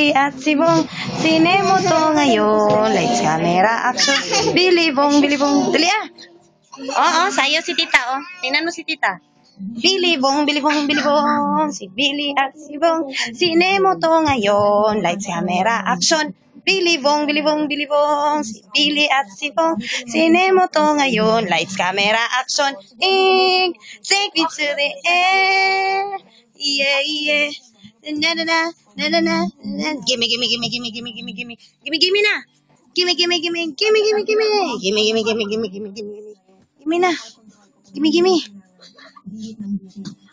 At si Bong, sine mo to ngayon. Lights, camera, action. Billy Bong. Dali ah. Oo, sayo si tita, oh. Tingnan mo si tita. Billy Bong. Si Billy at si Bong, sine mo to ngayon. Lights, camera, action. Billy Bong. Si Billy at si Bong, sine mo to ngayon. Lights, camera, action. Ing, take me to the air. Yeah. Na na na na na na. Gimme na. Gimme na. Gimme.